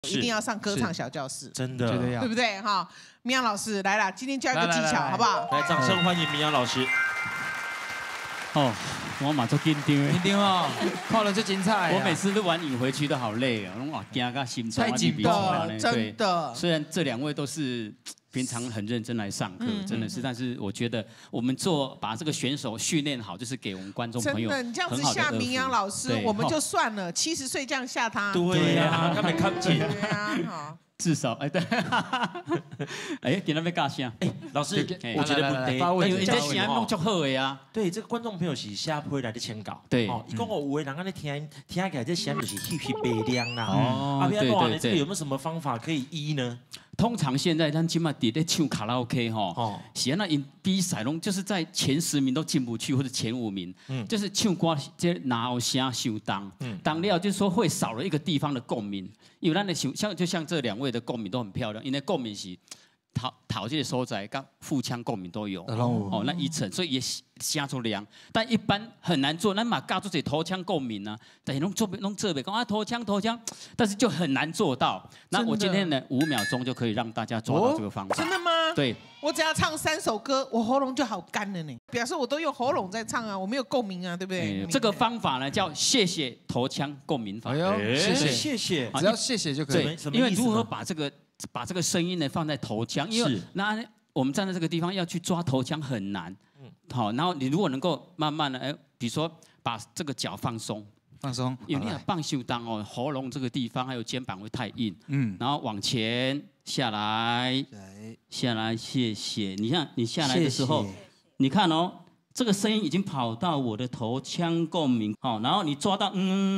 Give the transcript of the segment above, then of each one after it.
一定要上歌唱小教室， 真的， 对不对哈？明阳老师来了，今天教一个技巧，好不好？ 来，掌声欢迎明阳老师。 哦，我马上紧张， 紧张哦，看了就精彩。 我每次录完影回去都好累哦，哇，惊个心太紧的，真的。 虽然这2位都是平常很认真来上课，真的是，但是我觉得我们把这个选手训练好，就是给我们观众朋友真的，你这样子吓明阳老师，我们就算了，70岁这样吓他， 对呀，根本看不起。 对啊，好。 至少对，给他们尬声。 老师，我觉得不对， 因为你这声音弄足好的呀。 对，这个观众朋友是下回来的签稿。 对， 一共有的人安尼听起来这声就是稀稀白亮啦。 哦，对对对，有没有什么方法可以医呢？ 通常现在咱今嘛在唱卡拉 OK 哈，是那因比赛拢就是在前10名都进不去，或者前5名，就是唱歌这哪有声受当，当了就是说会少了一个地方的共鸣，因为咱的就像这2位的共鸣都很漂亮，因为共鸣是讨这个所在跟腹腔共鸣都有，哦，那1层，所以也声出亮，但一般很难做，咱嘛教做这头腔共鸣啊，但是弄这边讲啊头腔，但是就很难做到。那我今天呢5秒钟就可以让大家抓到这个方法。 真的吗？ 对， 我只要唱3首歌，我喉咙就好干了呢，表示我都用喉咙在唱啊，我没有共鸣啊，对不对？ 这个方法呢叫谢谢头腔共鸣法。 哎呦， 谢谢， 只要谢谢就可以。 因为如何把这个声音呢放在头腔，因为那我们站在这个地方要去抓头腔很难。好，然后你如果能够慢慢的，比如说把这个脚放松，因为你棒袖当哦，喉咙这个地方还有肩膀会太硬，然后往前下来，谢谢。你看你下来的时候，你看哦，这个声音已经跑到我的头腔共鸣，好，然后你抓到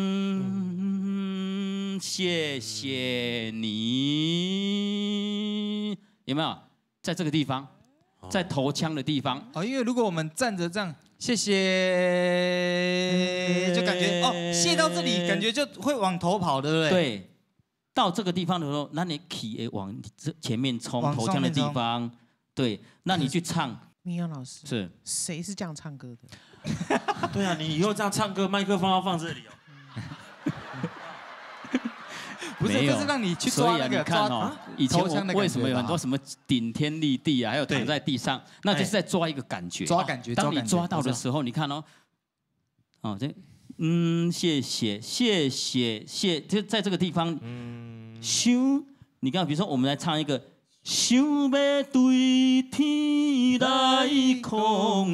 谢谢你，有没有？在这个地方。在头腔的地方哦，因为如果我们站着这样，谢谢，就感觉哦，谢到这里，感觉就会往头跑，对不对？ 对，到这个地方的时候，那你气往前面冲，头腔的地方，对，那你去唱。 明阳老师是谁是这样唱歌的？ 对啊，你以后这样唱歌，麦克风要放这里哦。 不是，这是让你去抓那个抓哦。以前为什么有很多什么顶天立地啊，还有躺在地上，那就是在抓一个感觉。 抓感觉。 当你抓到的时候，你看哦，谢谢，就在这个地方。你看，比如说我们来唱一个。想要对天来抗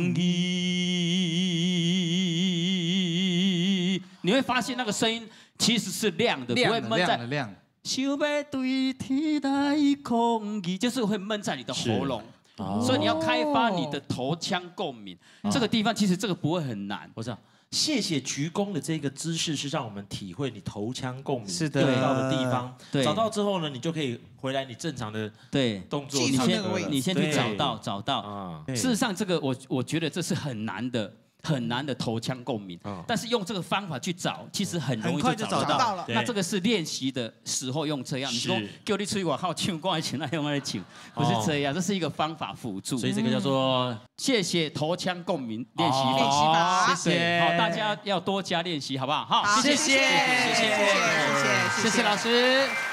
议，你会发现那个声音其实是亮的，不会闷在。想要对天来抗议，就是会闷在你的喉咙，所以你要开发你的头腔共鸣。这个地方其实这个不会很难， 我知道。谢谢鞠躬的这个姿势是让我们体会你头腔共鸣是的对到的地方。 对， 找到之后呢，你就可以回来你正常的动作。 你先去找到。事实上，这个我觉得这是很难的头腔共鸣。但是用这个方法去找，其实很容易就找到了。那这个是练习的时候用这样。你说叫你吹我靠唱歌前来用来唱，不是这样，这是一个方法辅助。 所以这个叫做谢谢头腔共鸣练习法。 谢谢， 好，大家要多加练习，好不好？ 好，谢谢老师。